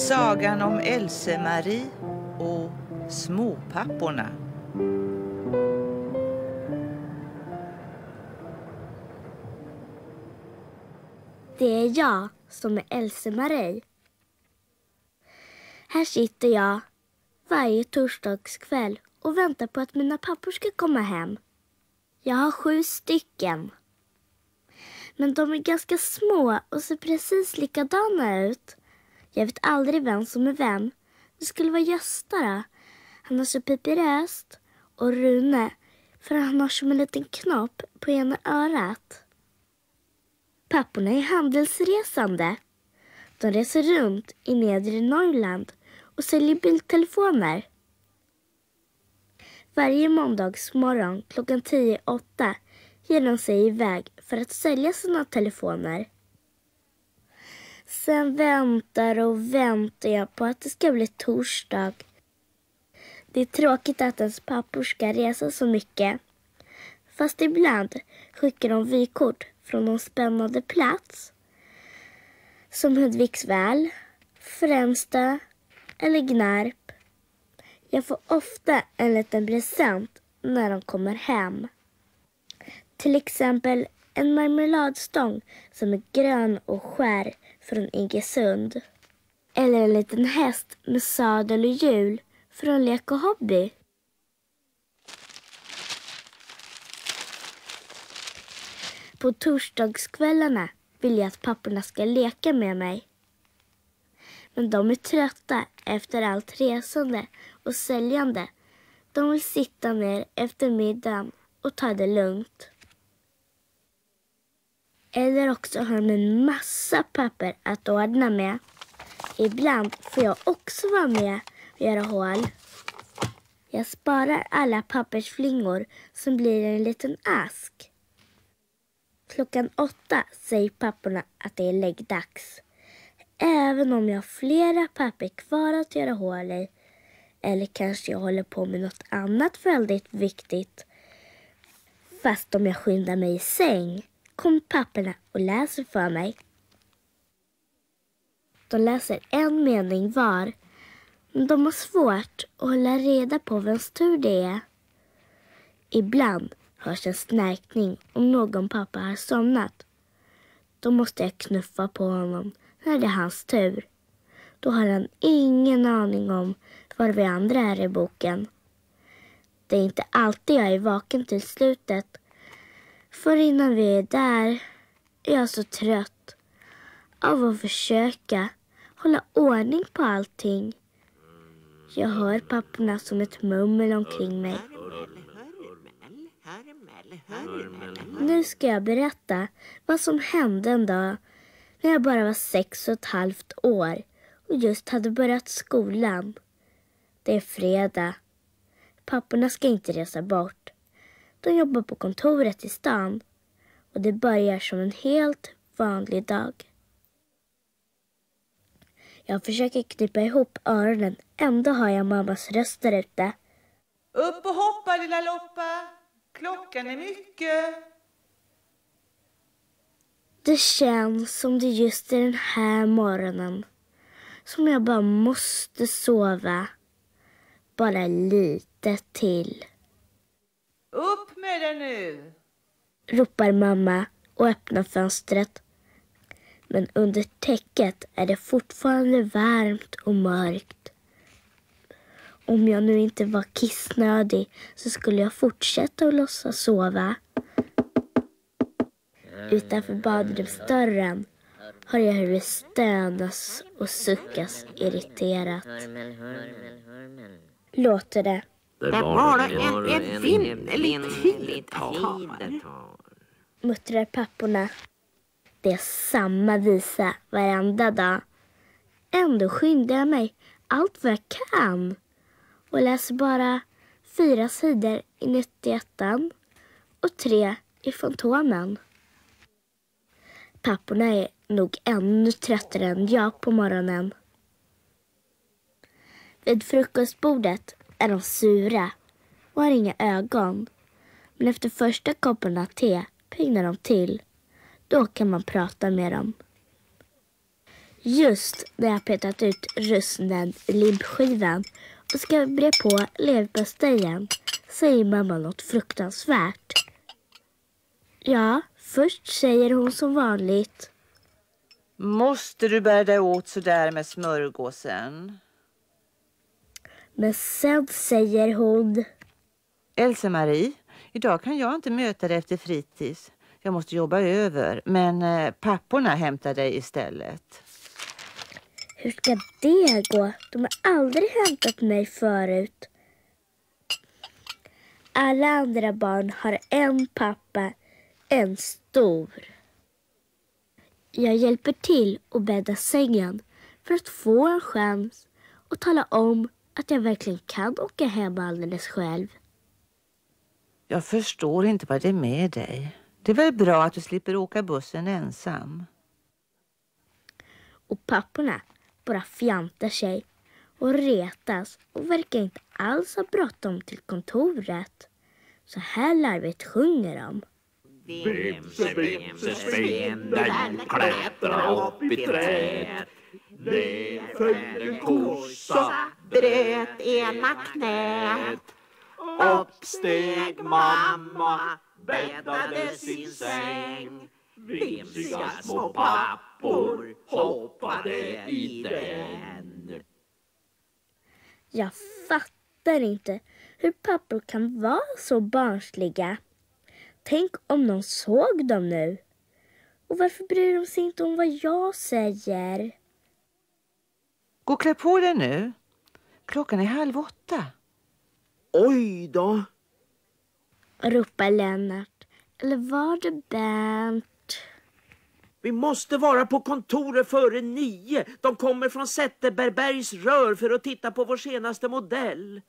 Sagan om Else-Marie och småpapporna. Det är jag som är Else-Marie. Här sitter jag varje torsdagskväll och väntar på att mina pappor ska komma hem. Jag har 7 stycken. Men de är ganska små och ser precis likadana ut. Jag vet aldrig vem som är vem. Det skulle vara Gösta då. Han har så pipiröst. Och Rune, för han har som en liten knopp på ena örat. Papporna är handelsresande. De reser runt i nedre Norrland och säljer biltelefoner. Varje måndagsmorgon klockan 10:08 ger de sig iväg för att sälja sina telefoner. Sen väntar jag på att det ska bli torsdag. Det är tråkigt att ens pappor ska resa så mycket. Fast ibland skickar de vykort från någon spännande plats. Som Hudiksvall, Fränsta eller Gnarp. Jag får ofta en liten present när de kommer hem. Till exempel en marmeladstång som är grön och skär från Iggesund. Eller en liten häst med sadel och hjul från Lek och Hobby. På torsdagskvällarna vill jag att papporna ska leka med mig. Men de är trötta efter allt resande och säljande. De vill sitta ner efter middagen och ta det lugnt. Eller också har de en massa papper att ordna med. Ibland får jag också vara med och göra hål. Jag sparar alla pappersflingor som blir en liten ask. Klockan 8 säger papporna att det är läggdags. Även om jag har flera papper kvar att göra hål i. Eller kanske jag håller på med något annat väldigt viktigt. Fast om jag skyndar mig i säng kommer papporna och läser för mig. De läser en mening var. Men de har svårt att hålla reda på vems tur det är. Ibland hörs en snärkning om någon pappa har somnat. Då måste jag knuffa på honom när det är hans tur. Då har han ingen aning om var vi andra är i boken. Det är inte alltid jag är vaken till slutet. För innan vi är där är jag så trött av att försöka hålla ordning på allting. Jag hör papporna som ett mummel omkring mig. Nu ska jag berätta vad som hände en dag när jag bara var 6,5 år och just hade börjat skolan. Det är fredag. Papporna ska inte resa bort. De jobbar på kontoret i stan och det börjar som en helt vanlig dag. Jag försöker knypa ihop öronen, ändå har jag mammas röst där ute. Upp och hoppa lilla Loppa, klockan är mycket. Det känns som det just är den här morgonen som jag bara måste sova. Bara lite till. Upp med dig nu! Ropar mamma och öppnar fönstret. Men under täcket är det fortfarande varmt och mörkt. Om jag nu inte var kissnödig så skulle jag fortsätta att låtsas sova. Utanför badrumsdörren har jag hur det stönas och suckas irriterat. Låter det. Det var en vinnerlig tid tar. Muttrar papporna. Det är samma visa varenda dag. Ändå skyndar jag mig allt vad jag kan. Och läser bara 4 sidor i 91 och 3 i Fantomen. Papporna är nog ännu tröttare än jag på morgonen. Vid frukostbordet är de sura och har inga ögon. Men efter första kopparna te piggnar de till. Då kan man prata med dem. Just när jag petat ut russinen i limpskivan och ska bre på leverpastejen säger mamma något fruktansvärt. Ja, först säger hon som vanligt. Måste du bära dig åt så där med smörgåsen? Men sen säger hon. Else-Marie, idag kan jag inte möta dig efter fritids. Jag måste jobba över, men papporna hämtar dig istället. Hur ska det gå? De har aldrig hämtat mig förut. Alla andra barn har en pappa, en stor. Jag hjälper till att bädda sängen för att få en chans och tala om att jag verkligen kan åka hem alldeles själv. Jag förstår inte vad det är med dig. Det är väl bra att du slipper åka bussen ensam. Och papporna bara fjantar sig och retas och verkar inte alls ha bråttom till kontoret. Så här larvigt sjunger de. Vimse, vimse, spindeln klättra upp i träd. Ner föll en kossa, bröt ena knät. Upp steg mamma, bäddade sin säng. Vimsiga små pappor hoppade i den. Jag fattar inte hur pappor kan vara så barnsliga. Tänk om någon såg dem nu. Och varför bryr de sig inte om vad jag säger? Gå och klä på dig nu. Klockan är 7:30. Oj då! Ropar Lennart. Eller var det Bernt? Vi måste vara på kontoret före 9. De kommer från Zetterbergs rör för att titta på vår senaste modell.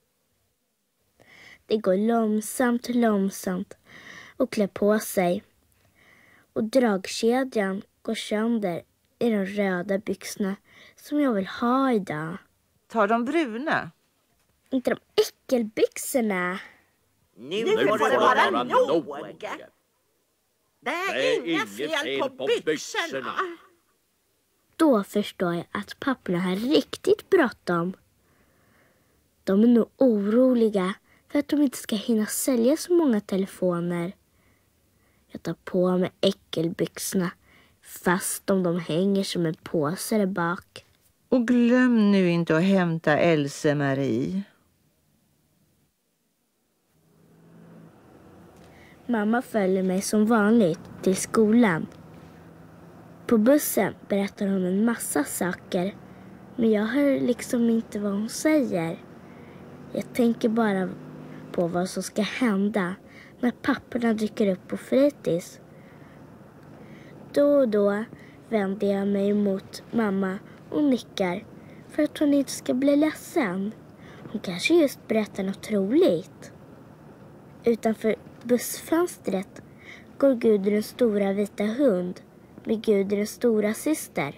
Det går långsamt och klä på sig. Och dragkedjan går sönder i de röda byxorna som jag vill ha idag. Ta de bruna. Inte de äckelbyxorna. Nu får det vara nog. Det är inget fel på byxorna. Då förstår jag att papporna har riktigt bråttom. De är nog oroliga för att de inte ska hinna sälja så många telefoner. Jag tar på mig äckelbyxorna fast om de hänger som en påse där bak. Och glöm nu inte att hämta Else-Marie. Mamma följer mig som vanligt till skolan. På bussen berättar hon en massa saker, men jag hör liksom inte vad hon säger. Jag tänker bara på vad som ska hända när papporna dyker upp på fritids. Då och då vänder jag mig mot mamma och nickar för att hon inte ska bli ledsen. Hon kanske just berättar något roligt. Utanför bussfönstret går Gudruns stora vita hund med Gudruns stora syster.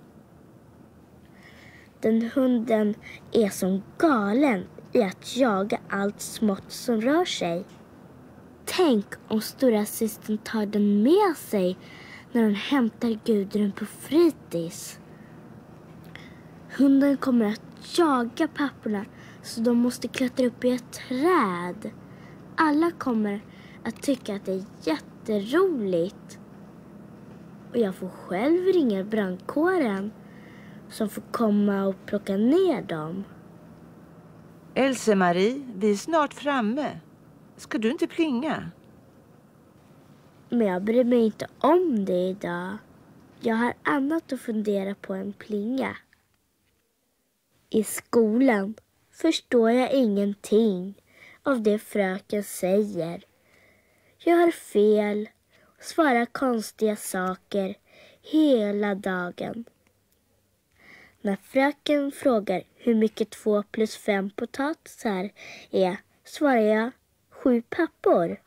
Den hunden är som galen i att jaga allt smått som rör sig. Tänk om stora systern tar den med sig när hon hämtar Gudrun på fritids. Hunden kommer att jaga papporna så de måste klättra upp i ett träd. Alla kommer att tycka att det är jätteroligt. Och jag får själv ringa brandkåren som får komma och plocka ner dem. Else-Marie, vi är snart framme. Ska du inte plinga? Men jag bryr mig inte om det idag. Jag har annat att fundera på än plinga. I skolan förstår jag ingenting av det fröken säger. Jag har fel och svarar konstiga saker hela dagen. När fröken frågar hur mycket 2 + 5 potatisar är, svarar jag 7 pappor.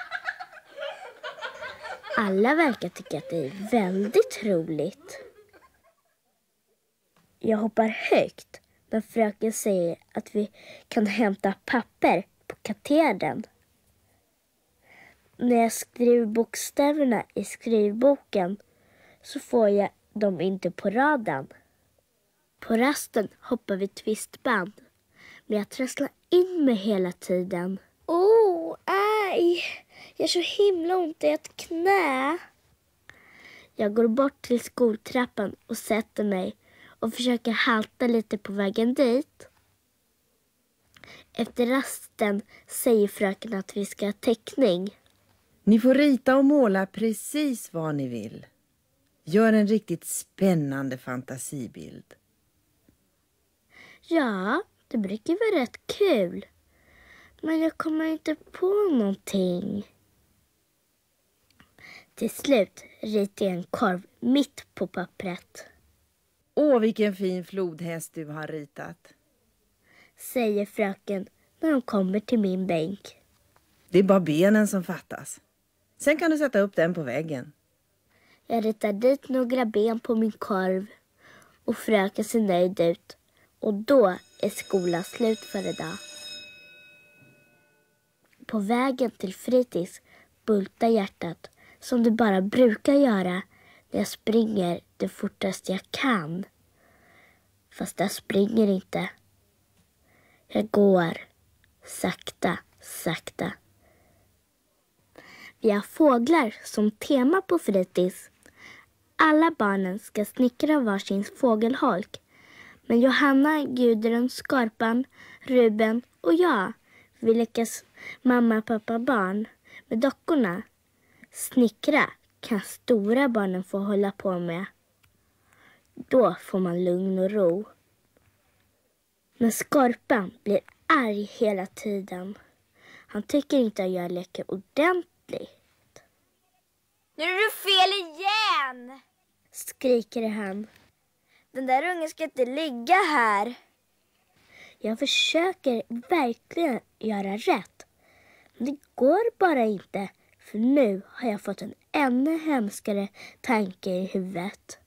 Alla verkar tycka att det är väldigt roligt. Jag hoppar högt när fröken säger att vi kan hämta papper på katedern. När jag skriver bokstäverna i skrivboken så får jag de inte på raden. På rasten hoppar vi twistband. Men jag trasslar in mig hela tiden. Aj! Jag har så himla ont i ett knä. Jag går bort till skoltrappan och sätter mig och försöker halta lite på vägen dit. Efter rasten säger fröken att vi ska ha teckning. Ni får rita och måla precis vad ni vill. Gör en riktigt spännande fantasibild. Ja, det brukar vara rätt kul. Men jag kommer inte på någonting. Till slut ritar jag en korv mitt på pappret. Åh, vilken fin flodhäst du har ritat. Säger fröken när de kommer till min bänk. Det är bara benen som fattas. Sen kan du sätta upp den på väggen. Jag ritar dit några ben på min korv. Och fröken ser nöjd ut. Och då är skolan slut för idag. På vägen till fritids bultar hjärtat som det bara brukar göra när jag springer det fortaste jag kan. Fast jag springer inte. Jag går sakta, sakta. Vi har fåglar som tema på fritids. Alla barnen ska snickra varsin fågelholk. Men Johanna, Gudrun, Skorpan, Ruben och jag vill lyckas mamma, pappa, barn med dockorna. Snickra kan stora barnen få hålla på med. Då får man lugn och ro. Men Skorpan blir arg hela tiden. Han tycker inte att jag leker ordentligt. Nu är du fel igen! Skriker han. Den där ungen ska inte ligga här. Jag försöker verkligen göra rätt. Men det går bara inte. För nu har jag fått en ännu hemskare tanke i huvudet.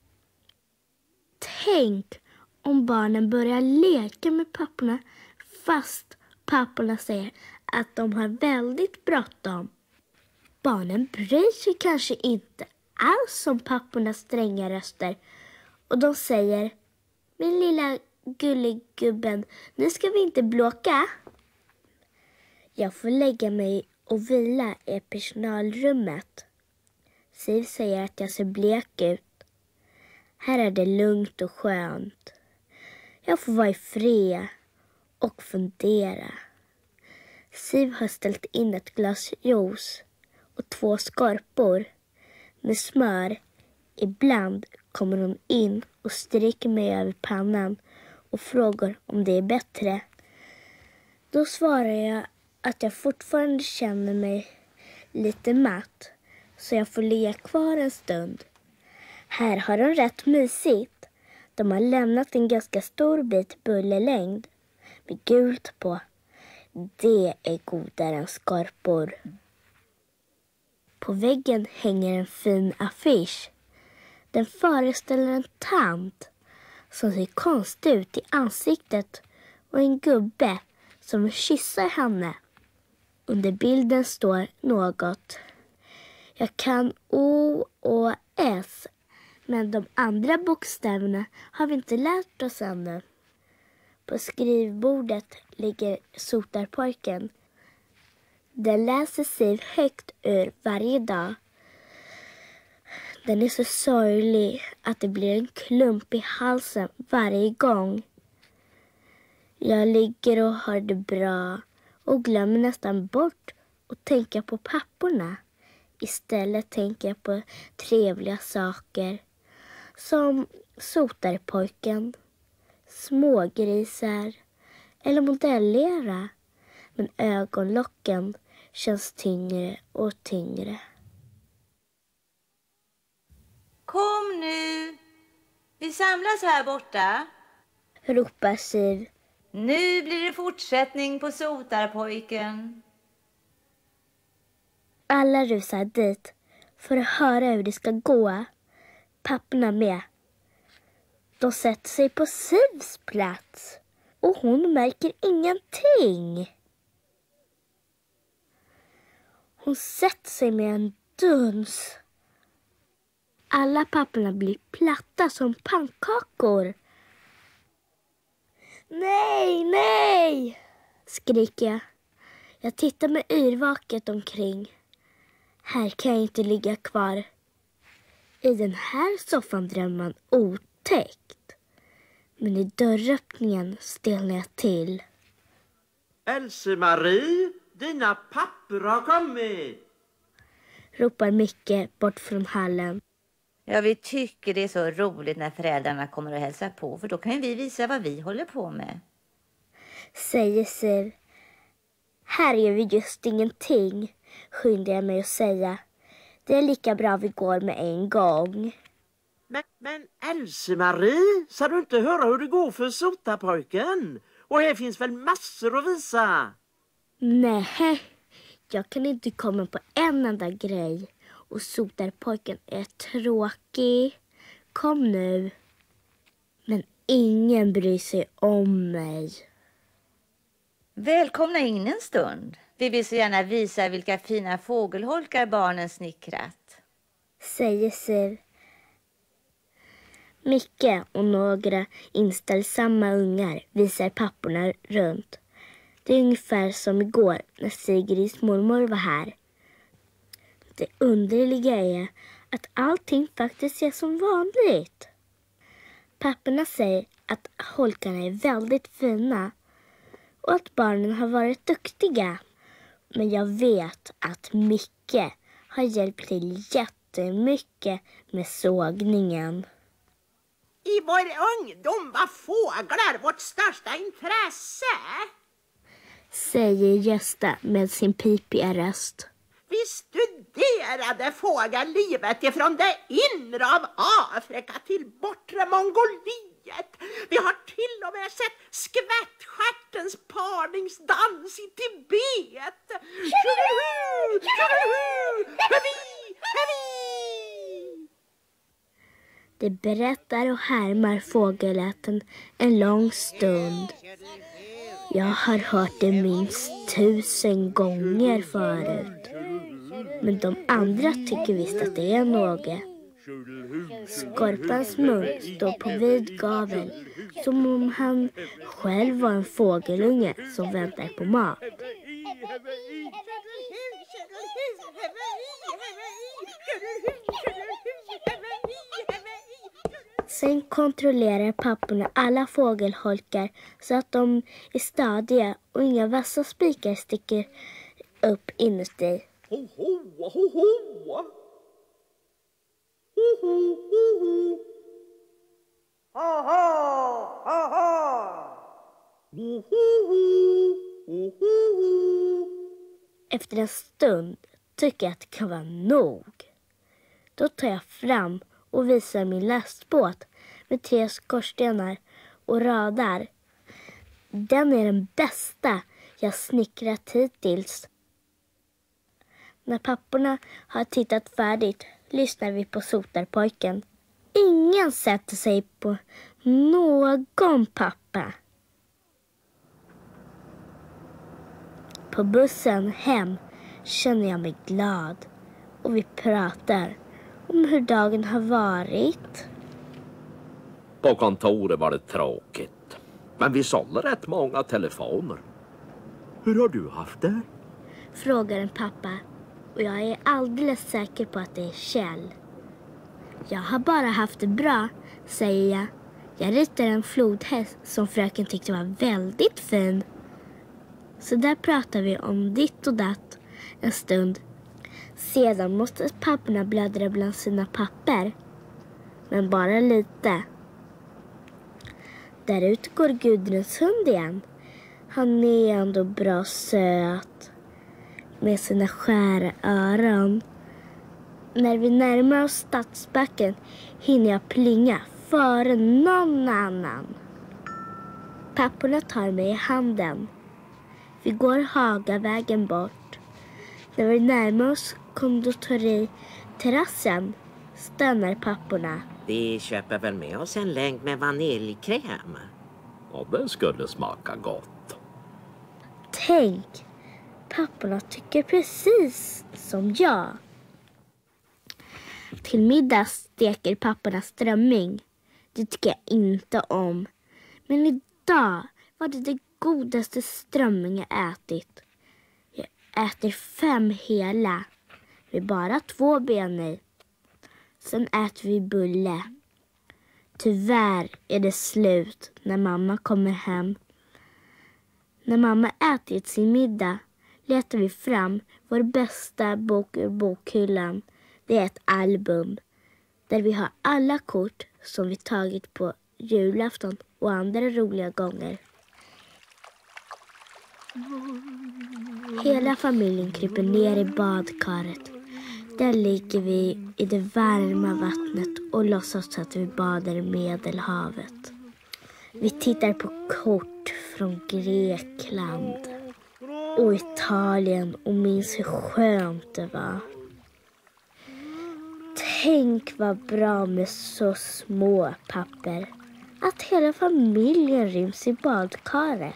Tänk om barnen börjar leka med papporna fast papporna säger att de har väldigt bråttom. Barnen bryr sig kanske inte alls om pappornas stränga röster. Och de säger, min lilla gulliggubben, nu ska vi inte blåka. Jag får lägga mig och vila i personalrummet. Siv säger att jag ser blek ut. Här är det lugnt och skönt. Jag får vara i fred och fundera. Siv har ställt in ett glas juice och 2 skorpor med smör. Ibland kommer hon in och stryker mig över pannan och frågar om det är bättre. Då svarar jag att jag fortfarande känner mig lite matt, så jag får ligga kvar en stund. Här har de rätt mysigt. De har lämnat en ganska stor bit bullerlängd med gult på. Det är godare än skorpor. På väggen hänger en fin affisch. Den föreställer en tant som ser konstig ut i ansiktet och en gubbe som kysser henne. Under bilden står något. Jag kan O och S, men de andra bokstäverna har vi inte lärt oss ännu. På skrivbordet ligger sotarpojken. Den läser Siv högt ur varje dag. Den är så sorglig att det blir en klump i halsen varje gång. Jag ligger och har det bra och glömmer nästan bort att tänka på papporna. Istället tänker jag på trevliga saker som sotarpojken, smågrisar eller modellera. Men ögonlocken känns tyngre och tyngre. Kom nu! Vi samlas här borta. Ropar Siv. Nu blir det fortsättning på sotarpojken. Alla rusar dit för att höra hur det ska gå. Papporna med. De sätter sig på Sivs plats och hon märker ingenting. Hon sätter sig med en duns. Alla papporna blir platta som pannkakor. Nej, nej! Skriker jag. Jag tittar med yrvaket omkring. Här kan jag inte ligga kvar. I den här soffan drömmer man otäckt. Men i dörröppningen stelnar jag till. Else-Marie, dina papper har kommit! Ropar Micke bort från hallen. Ja, vi tycker det är så roligt när föräldrarna kommer och hälsar på. För då kan ju vi visa vad vi håller på med. Säger Siv. Här gör vi just ingenting, skyndar jag mig att säga. Det är lika bra vi går med en gång. Men Else-Marie, ska du inte höra hur det går för Sotapojken? Och här finns väl massor att visa? Nej, jag kan inte komma på en enda grej. Och Sotarpojken är tråkig. Kom nu. Men ingen bryr sig om mig. Välkomna in en stund. Vi vill så gärna visa vilka fina fågelholkar barnen snickrat. Säger Siv. Micke och några inställsamma ungar visar papporna runt. Det är ungefär som igår när Sigrids mormor var här. Det underliga är att allting faktiskt är som vanligt. Papporna säger att holkarna är väldigt fina och att barnen har varit duktiga. Men jag vet att Micke har hjälpt till jättemycket med sågningen. I vår ungdom var fåglar vårt största intresse. Säger Gösta med sin pipiga röst. Vi studerade fågellivet ifrån det inre av Afrika till bortre Mongoliet. Vi har till och med sett skvättstjärtens parningsdans i Tibet. Det berättar och härmar fågelläten en lång stund. Jag har hört det minst 1000 gånger förut. Men de andra tycker visst att det är något. Skorpans mun står på vid gavel som om han själv var en fågelunge som väntar på mat. Sen kontrollerar papporna alla fågelholkar så att de är stadiga och inga vassa spikar sticker upp inuti. Ho, ho, ho, ho. Ho, ho, ho, ho. Ho, ho, ho, ho. Ho, ho, ho, ho. Efter en stund tycker jag att det kan vara nog. Då tar jag fram och visar min lastbåt med 3 skorstenar och radar. Den är den bästa jag snickrat hittills. När papporna har tittat färdigt lyssnar vi på Sotarpojken. Ingen sätter sig på någon pappa. På bussen hem känner jag mig glad och vi pratar om hur dagen har varit. På kontoret var det tråkigt. Men vi sålde rätt många telefoner. Hur har du haft det? Frågar en pappa och jag är alldeles säker på att det är Kjell. Jag har bara haft det bra, säger jag. Jag ritar en flodhäst som fröken tyckte var väldigt fin. Så där pratar vi om ditt och datt en stund. Sedan måste papporna bläddra bland sina papper. Men bara lite. Där ute går Gudruns hund igen. Han är ändå bra söt. Med sina skära öron. När vi närmar oss stadsbacken hinner jag plinga före någon annan. Papporna tar mig i handen. Vi går Hagavägen bort. När vi närmar oss konditoriterrassen stannar papporna. Vi köper väl med oss en länk med vaniljkräm. Ja, det skulle smaka gott. Tänk, papporna tycker precis som jag. Till middag steker papporna strömming. Det tycker jag inte om. Men idag var det godaste strömming jag ätit. Jag äter 5 hela. Med bara 2 ben i. Sen äter vi bulle. Tyvärr är det slut när mamma kommer hem. När mamma ätit sin middag letar vi fram vår bästa bok ur bokhyllan. Det är ett album där vi har alla kort som vi tagit på julafton och andra roliga gånger. Hela familjen kryper ner i badkaret. Där ligger vi i det varma vattnet och låtsas att vi badar i Medelhavet. Vi tittar på kort från Grekland och Italien och minns hur skönt det var. Tänk vad bra med så små papper. Att hela familjen ryms i badkaret.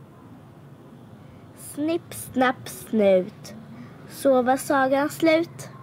Snipp, snapp, snut. Så var sagan slut.